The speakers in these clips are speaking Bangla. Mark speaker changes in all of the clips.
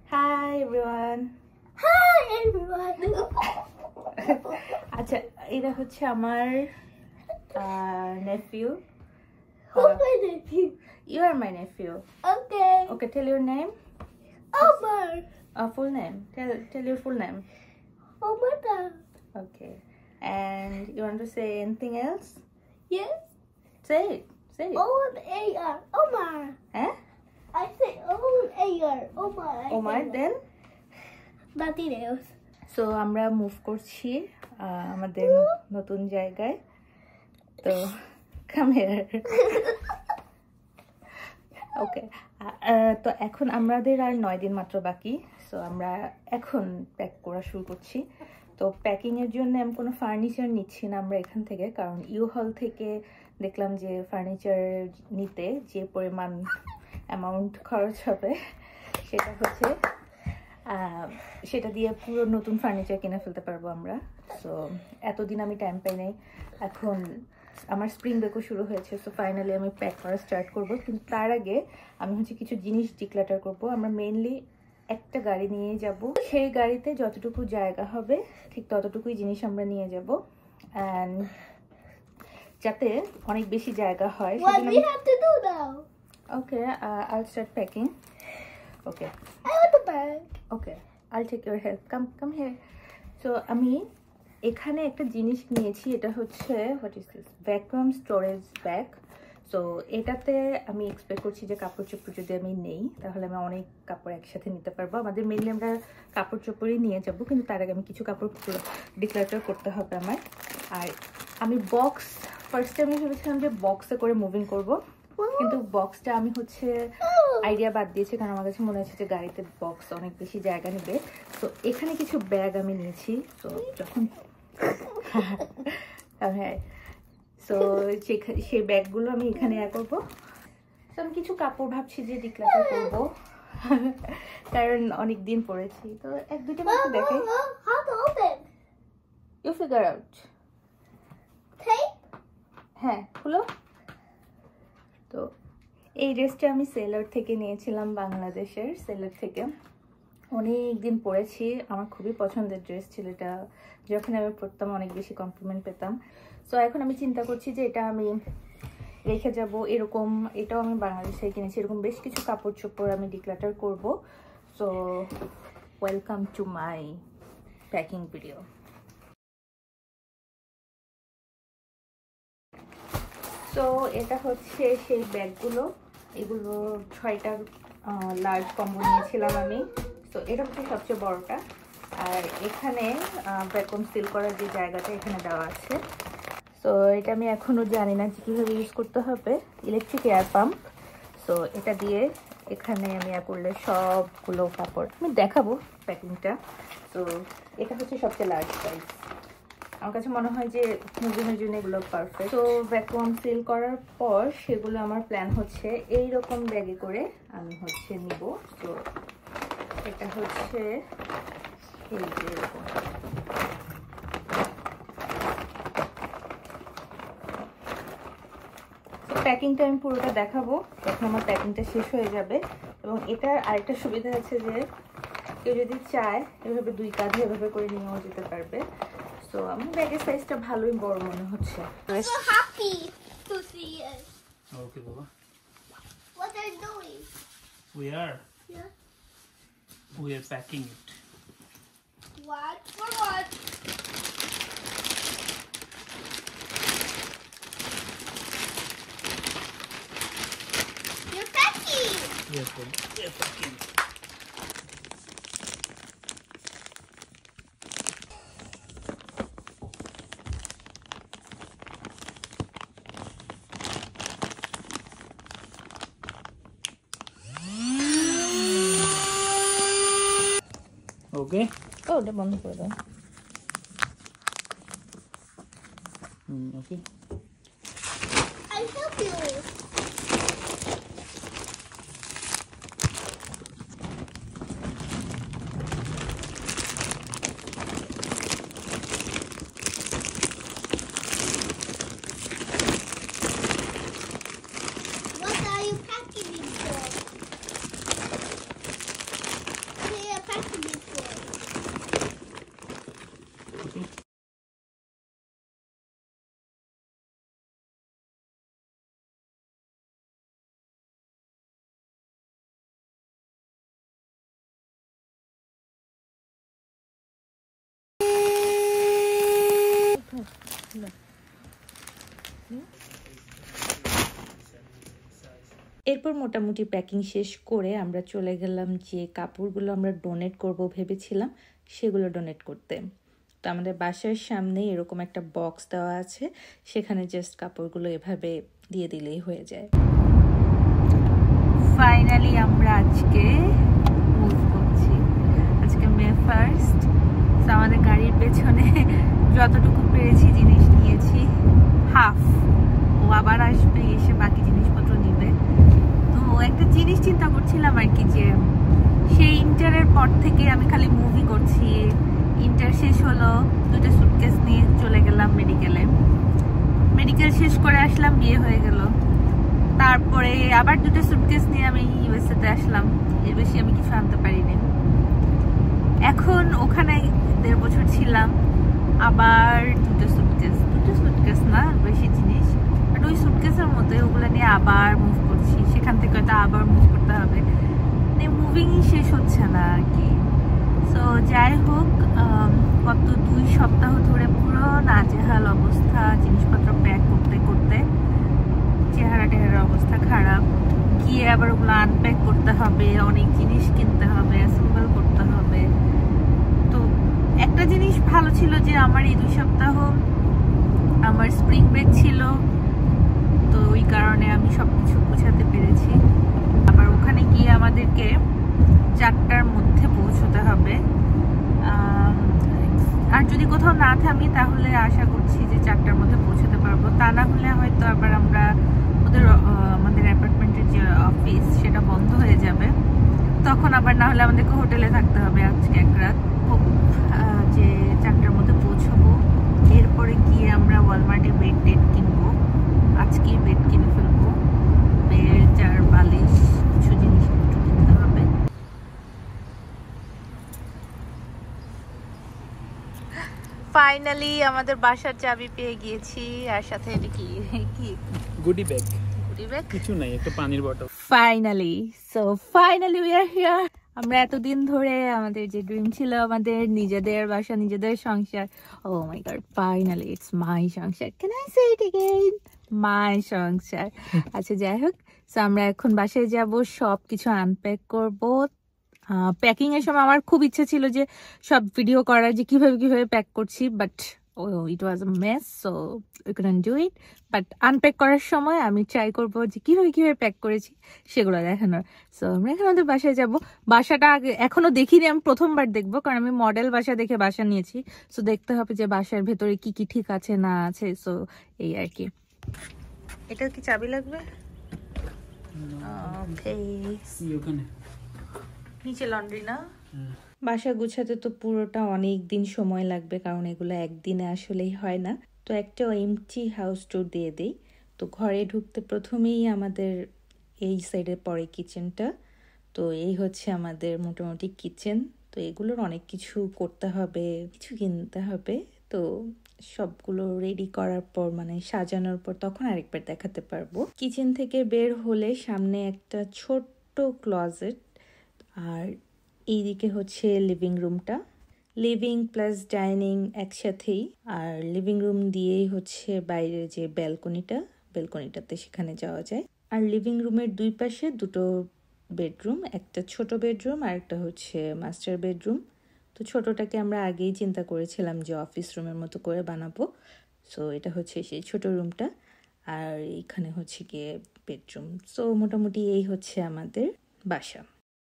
Speaker 1: Hi everyone.
Speaker 2: Hi everyone.
Speaker 1: আচ্ছা এটা হচ্ছে আমার nephew.
Speaker 2: Who's my nephew?
Speaker 1: You are my nephew.
Speaker 2: Okay.
Speaker 1: Okay, tell your name.
Speaker 2: Omar.
Speaker 1: Full name. Tell your full name.
Speaker 2: Omar.
Speaker 1: Okay. And you want to say anything else?
Speaker 2: Yes.
Speaker 1: Say it. Say it.
Speaker 2: O-M-A-R. Omar.
Speaker 1: Huh?
Speaker 2: I say O-M-A-R. Omar.
Speaker 1: Omar, then?
Speaker 2: Nothing else.
Speaker 1: So আমরা মুভ করছি আমাদের নতুন জায়গায়। তো come here. Okay. তো এখন আমাদের আর 9 দিন মাত্র বাকি। সো আমরা এখন প্যাক করা শুরু করছি। তো প্যাকিং এর জন্য আমি কোনো ফার্নিচার নিচ্ছি না আমরা এখান থেকে, কারণ ইউ হল থেকে দেখলাম যে ফার্নিচার নিতে যে পরিমাণ অ্যামাউন্ট খরচ হবে সেটা দিয়ে পুরো নতুন ফার্নিচার কিনে ফেলতে পারবো আমরা। সো এতদিন আমি টাইম পাই নাই, এখন আমার স্প্রিং ব্রেকও শুরু হয়েছে। সো ফাইনালি আমি প্যাক করা স্টার্ট করব, কিন্তু তার আগে আমি হচ্ছে কিছু জিনিস ডিক্লাটার করব। আমরা মেইনলি একটা গাড়ি নিয়ে যাব, সেই গাড়িতে যতটুকু জায়গা হবে ঠিক ততটুকুই জিনিস আমরা নিয়ে যাব, অ্যান্ড যাতে অনেক বেশি জায়গা হয়।
Speaker 2: What do we have to do now?
Speaker 1: Okay, I'll start packing. Okay.
Speaker 2: I want the bag.
Speaker 1: Okay, I'll take your help. Come here. So আমি এখানে একটা জিনিস নিয়েছি, এটা হচ্ছে what is this, vacuum storage bag. So এটাতে আমি এক্সপেক্ট করছি যে কাপড় চোপড় যদি আমি নেই তাহলে আমি অনেক কাপড় একসাথে নিতে পারবো। আমাদের মেনলি আমরা কাপড় চোপড়ই নিয়ে যাব, কিন্তু তার আগে আমি কিছু কাপড় ডিক্লাটার করতে হবে আমার। আর আমি বক্স ফার্স্টে আমি ভেবেছিলাম যে বক্সে করে মুভিং করব, কিন্তু বক্সটা আমি হচ্ছে আইডিয়া বাদ দিয়েছি, কারণ আমার কাছে মনে হচ্ছে যে গাড়িতে বক্স অনেক বেশি জায়গা নেবে। তো এখানে কিছু ব্যাগ আমি নিয়েছি। তো যখন হ্যাঁ, সো সেই ব্যাগগুলো আমি এখানে করবো। তো আমি কিছু কাপড় ভাবছি যে ডিক্লাটার করবো, কারণ অনেক দিন পরেছি। তো এক দুইটা মাত্র দেখে।
Speaker 2: How to open?
Speaker 1: You figure out.
Speaker 2: Tape?
Speaker 1: হ্যাঁ, খুলো। তো এই ড্রেসটা আমি সেলার থেকে নিয়েছিলাম, বাংলাদেশের সেলার থেকে। অনেক দিন পরেছি, আমার খুবই পছন্দের ড্রেস ছিল এটা। যখন আমি পরতাম অনেক বেশি কমপ্লিমেন্ট পেতাম। সো এখন আমি চিন্তা করছি যে এটা আমি রেখে যাব এরকম। এটাও আমি বাংলাদেশে কিনেছি। এরকম বেশ কিছু কাপড় চোপড় আমি ডিক্লাটার করব। So welcome to my packing video. So এটা হচ্ছে সেই ব্যাগগুলো, এগুলো 6টা লার্জ কম্বো নিয়েছিলাম আমি। তো এটা হচ্ছে সবচেয়ে বড়টা, আর এখানে ভ্যাকুয়াম সিল করার যে জায়গাটা এখানে দেওয়া আছে। সো এটা আমি এখনও জানি না যে কীভাবে ইউজ করতে হবে, ইলেকট্রিক এয়ার পাম্প। সো এটা দিয়ে এখানে আমি করলে সবগুলো কাপড় আমি দেখাবো প্যাকিংটা। তো এটা হচ্ছে সবচেয়ে লার্জ সাইজ, আমার কাছে মনে হয় যে মুভিংয়ের জন্য এগুলো পারফেক্ট। তো ভ্যাকুয়াম সিল করার পর সেগুলো আমার প্ল্যান হচ্ছে এইরকম ব্যাগে করে আমি হচ্ছে নিব। তো এটা হচ্ছে এই যে এরকম। তো প্যাকিংটা আমি পুরোটা দেখাবো যখন আমার প্যাকিংটা শেষ হয়ে যাবে। এবং এটার আরেকটা সুবিধা আছে যে কেউ যদি চায় এভাবে 2 কাঁধে এভাবে করে নিয়েও যেতে পারবে। তো আমার ব্যাগের সাইজটা ভালোই বড় মনে হচ্ছে।
Speaker 2: I'm so happy to see it.
Speaker 3: Okay, Baba.
Speaker 2: What are you doing?
Speaker 3: Yeah. We are packing it.
Speaker 2: What? For what? You're packing!
Speaker 3: Yes, Baba. We are packing. Okay.
Speaker 1: ও এটা বন্ধ করে দাও।
Speaker 3: Okay.
Speaker 2: I'll help you. What are you packing it for?
Speaker 1: এরপর মোটামুটি প্যাকিং শেষ করে আমরা চলে গেলাম যে কাপড়গুলো আমরা ডোনেট করব ভেবেছিলাম সেগুলো ডোনেট করতে। তো আমাদের বাসার সামনে এরকম একটা বক্স দেওয়া আছে, সেখানে জাস্ট কাপড়গুলো এভাবে দিয়ে দিলেই হয়ে যায়। ফাইনালি আমরা আজকে মুভ করছি। আজকে মে 1st। তো আমাদের গাড়ির পেছনে যতটুকু পেরেছি জিনিস নিয়েছি, হাফ। ও আবার আসবে, এসে বাকি জিনিসপত্র নিবে। তো একটা জিনিস চিন্তা করছিলাম আর কি, যে সেই ইন্টারের পর থেকে আমি খালি মুভি করছি। ইন্টার শেষ হলো, 2টা সুটকেস নিয়ে চলে গেলাম মেডিকেলে। মেডিকেল শেষ করে আসলাম, বিয়ে হয়ে গেল। তারপরে আবার 2টা সুটকেস নিয়ে আমি ইউএসএতে আসলাম। এর বেশি আমি কিছু আনতে পারিনি। এখন ওখানে 1.5 বছর ছিলাম, আবার 2টা সুটকেস না, বেশি জিনিস, বাট ওই সুটকেসের মধ্যে ওগুলো নিয়ে আবার মুভ করছি। সেখান থেকে হয়তো আবার মুভ করতে হবে, মানে মুভিংই শেষ হচ্ছে না আর কি। সো যাই হোক, গত 2 সপ্তাহ ধরে পুরো নাজেহাল অবস্থা, জিনিসপত্র প্যাক করতে করতে চেহারা অবস্থা খারাপ। গিয়ে আবার ওগুলো আনপ্যাক করতে হবে, অনেক জিনিস কিনতে হবে, অ্যাসেম্বল করতে হবে। তো একটা জিনিস ভালো ছিল যে আমার এই 2 সপ্তাহ আমার স্প্রিং ব্রেক ছিল, তো ওই কারণে আমি সবকিছু গুছাতে পেরেছি। আবার ওখানে গিয়ে আমাদেরকে 4টার মধ্যে পৌঁছতে হবে। আর যদি কোথাও না থামি তাহলে আশা করছি যে 4টার মধ্যে পৌঁছতে পারবো। তা না হলে হয়তো আবার আমাদের অ্যাপার্টমেন্টের যে অফিস সেটা বন্ধ হয়ে যাবে, তখন আবার না হলে আমাদেরকে হোটেলে থাকতে হবে আজকে এক রাত। যে 4টার মধ্যে পৌঁছবো। এরপরে গিয়ে আমরা ওয়ালমার্টে বেড কিনবো। আজকে বেড কিনে ফেলবো, বেড আর বালিশ, কিছু জিনিস একটু কিনতে হবে। ফাইনালি আমাদের বাসার চাবি পেয়ে গিয়েছি, আর সাথে এটা কি
Speaker 3: গুডি ব্যাগ,
Speaker 1: ব্যাগ
Speaker 3: কিছু নাই, একটা পানির bottle.
Speaker 1: Finally we are here. আমরা এতদিন ধরে আমাদের যে ড্রিম ছিল, আমাদের নিজেদের বাসা, নিজেদের সংসার, oh my god, finally it's my সংসার। Can I say it again, my সংসার। আচ্ছা যাই হোক, সো আমরা এখন বাসায় যাব, সব কিছু আনপ্যাক করব। প্যাকিং এর সময় আমার খুব ইচ্ছে ছিল যে সব ভিডিও করার, যে কিভাবে প্যাক করছি, but it was a mess, so we couldn't do it. But unpack করার সময় আমি ট্রাই করবো যে কিভাবে প্যাক করেছি সেগুলো দেখানোর। সো আমরা এখন আমাদের বাসায় যাব। বাসাটা এখনো দেখিনি, আমি প্রথমবার দেখবো, কারণ আমি মডেল বাসা দেখে বাসা নিয়েছি। সো দেখতে হবে যে বাসার ভেতরে কি কি ঠিক আছে না আছে। সো এই আর কি। এটা কি চাবি লাগবে? ওকে,
Speaker 3: ওখানে
Speaker 1: নিচে লন্ড্রি না? বাসা গুছাতে তো পুরোটা অনেক দিন সময় লাগবে, কারণ এগুলো একদিনে আসলেই হয় না। তো একটা এমটি হাউস ট্যুর দিয়ে দেই। তো ঘরে ঢুকতে প্রথমেই আমাদের এই সাইডে পড়ে কিচেনটা। তো এই হচ্ছে আমাদের মোটামুটি কিচেন। তো এগুলোর অনেক কিছু করতে হবে, কিছু কিনতে হবে। তো সবগুলো রেডি করার পর, মানে সাজানোর পর, তখন আরেকবার দেখাতে পারবো। কিচেন থেকে বের হলে সামনে একটা ছোট্ট ক্লজেট, আর এইদিকে হচ্ছে লিভিং রুমটা, লিভিং প্লাস ডাইনিং একসাথেই। আর লিভিং রুম দিয়েই হচ্ছে বাইরের যে ব্যালকনিটাতে সেখানে যাওয়া যায়। আর লিভিং রুমের 2 পাশে 2টো বেডরুম, একটা ছোট বেডরুম আর একটা হচ্ছে মাস্টার বেডরুম। তো ছোটটাকে আমরা আগেই চিন্তা করেছিলাম যে অফিস রুমের মতো করে বানাবো। সো এটা হচ্ছে সেই ছোট রুমটা, আর এখানে হচ্ছে গিয়ে বেডরুম। সো মোটামুটি এই হচ্ছে আমাদের বাসা।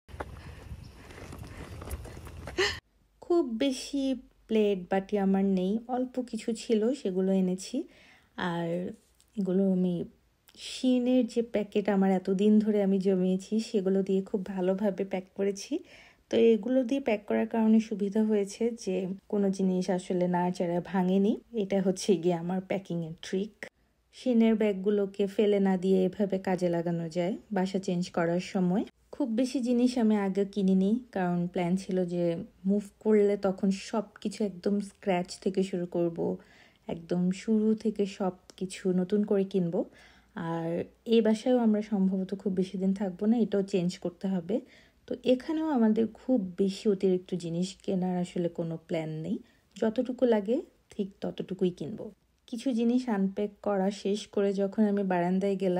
Speaker 1: খুব বেশি প্লেট বাটি আমার নেই, অল্প কিছু ছিল সেগুলো এনেছি। আর এগুলো আমি শিনের যে প্যাকেট আমার এতদিন ধরে আমি জমিয়েছি, সেগুলো দিয়ে খুব ভালোভাবে প্যাক করেছি। তো এগুলো দিয়ে প্যাক করার কারণে সুবিধা হয়েছে যে কোনো জিনিস আসলে নাড়াচাড়া ভাঙেনি। এটা হচ্ছে গিয়ে আমার প্যাকিংয়ের ট্রিক। শিনের ব্যাগগুলোকে ফেলে না দিয়ে এভাবে কাজে লাগানো যায় বাসা চেঞ্জ করার সময়। খুব বেশি জিনিস আমি আগে কিনিনি, কারণ প্ল্যান ছিল যে মুভ করলে তখন সব কিছু একদম স্ক্র্যাচ থেকে শুরু করব, একদম শুরু থেকে সব কিছু নতুন করে কিনবো। আর এই বাসায়ও আমরা সম্ভবত খুব বেশি দিন থাকবো না, এটাও চেঞ্জ করতে হবে। তো এখানেও আমাদের খুব বেশি অতিরিক্ত জিনিস কেনার আসলে কোনো প্ল্যান নেই, যতটুকু লাগে ঠিক ততটুকুই কিনবো। কিছু জিনিস আনপ্যাক করা শেষ করে যখন আমি বারান্দায় গেলাম,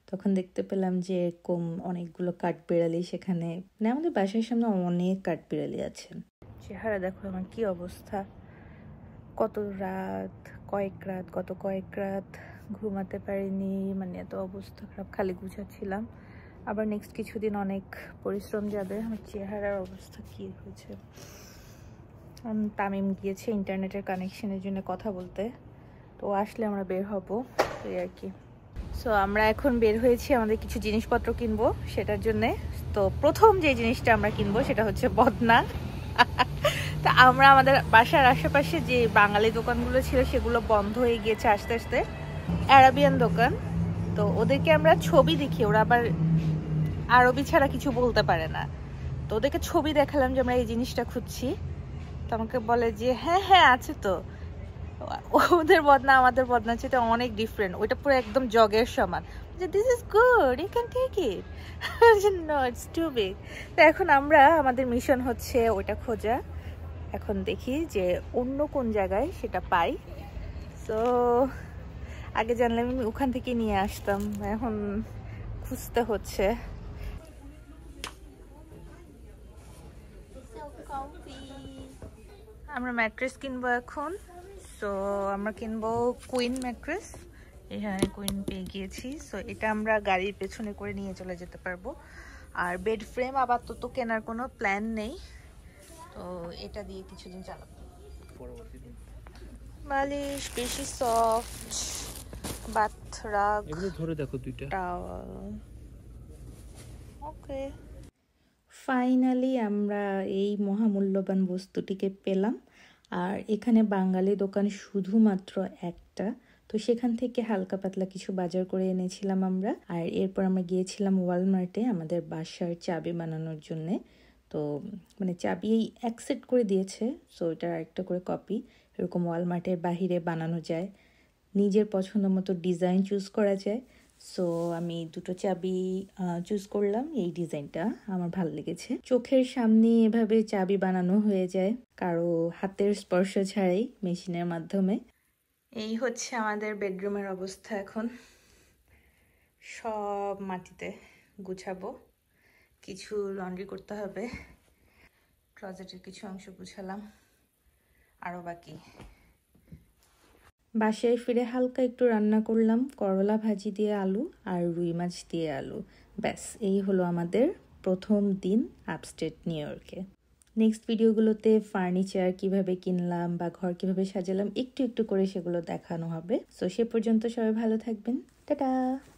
Speaker 1: তখন দেখতে পেলাম যে এরকম অনেকগুলো কাঠবিড়ালি সেখানে, মানে আমাদের বাসার সামনে অনেক কাঠবিড়ালি আছেন। চেহারা দেখো আমার কি অবস্থা, কত রাত, কয়েক রাত ঘুমাতে পারিনি, মানে এত অবস্থা খারাপ, খালি গুছাচ্ছিলাম। আবার নেক্সট কিছুদিন অনেক পরিশ্রম যাবে। আমার চেহারার অবস্থা কি হয়েছে। তামিম গিয়েছে ইন্টারনেটের কানেকশনের জন্য কথা বলতে, তো আসলে আমরা বের হব এই আর কি। সো আমরা এখন বের হয়েছি আমাদের কিছু জিনিসপত্র কিনবো সেটার জন্যে। তো প্রথম যে জিনিসটা আমরা কিনবো সেটা হচ্ছে বদনা। তা আমরা আমাদের বাসার আশেপাশে যে বাঙালি দোকানগুলো ছিল সেগুলো বন্ধ হয়ে গিয়েছে আস্তে আস্তে, অ্যারাবিয়ান দোকান। তো ওদেরকে আমরা ছবি দেখি, ওরা আবার আরবি ছাড়া কিছু বলতে পারে না, তো ওদেরকে ছবি দেখালাম যে আমরা এই জিনিসটা খুঁজছি। তো আমাকে বলে যে হ্যাঁ হ্যাঁ আছে তো। ওদের বদনা আমাদের বদনা চেয়ে অনেক ডিফারেন্ট, ওইটা পুরো একদম জগের সমান, যে this is good, you can take it, no it's too big. তো এখন আমরা, আমাদের মিশন হচ্ছে ওইটা খোঁজা। এখন দেখি যে অন্য কোন জায়গায় সেটা পাই। তো আগে জানলে আমি ওখান থেকে নিয়ে আসতাম, এখন খুঁজতে হচ্ছে। আমরা ম্যাট্রেস কিনবো এখন। সো আমরা কিনবো কুইন ম্যাট্রেস, এখানে কুইন পেয়ে গিয়েছি। সো এটা আমরা গাড়ির পেছনে করে নিয়ে চলে যেতে পারবো। আর বেড ফ্রেম আপাতত কেনার কোনো প্ল্যান নেই, তো এটা দিয়ে কিছুদিন চালাবো। বালিশ বেশি সফট, বাথরাগ,
Speaker 3: এগুলো ধরে দেখো দুইটা।
Speaker 1: টাওয়াল। ওকে, ফাইনালি আমরা এই মহামূল্যবান বস্তুটিকে পেলাম। আর এখানে বাঙালি দোকান শুধুমাত্র একটা, তো সেখান থেকে হালকা পাতলা কিছু বাজার করে এনেছিলাম আমরা। আর এরপর আমরা গিয়েছিলাম ওয়ালমার্টে আমাদের বাসার চাবি বানানোর জন্যে। তো মানে চাবি এক সেট করে দিয়েছে, সো এটার আরেকটা করে কপি এরকম ওয়ালমার্টের বাহিরে বানানো যায়, নিজের পছন্দ মতো ডিজাইন চুজ করা যায়। সো আমি দুটো চাবি চুজ করলাম, এই ডিজাইনটা আমার ভালো লেগেছে। চোখের সামনে এভাবে চাবি বানানো হয়ে যায় কারো হাতের স্পর্শ ছাড়াই, মেশিনের মাধ্যমে। এই হচ্ছে আমাদের বেডরুমের অবস্থা এখন। সব মাটিতে গুছাবো, কিছু লন্ড্রি করতে হবে, ক্লোজেটের কিছু অংশ গুছালাম, আরও বাকি। বাসায় ফিরে হালকা একটু রান্না করলাম, করলা ভাজি দিয়ে আলু আর রুই মাছ দিয়ে আলু। ব্যাস, এই হলো আমাদের প্রথম দিন আপস্টেট নিউ ইয়র্কে। নেক্সট ভিডিওগুলোতে ফার্নিচার কিভাবে কিনলাম বা ঘর কিভাবে সাজালাম একটু একটু করে সেগুলো দেখানো হবে। সো সে পর্যন্ত সবাই ভালো থাকবেন, টাটা।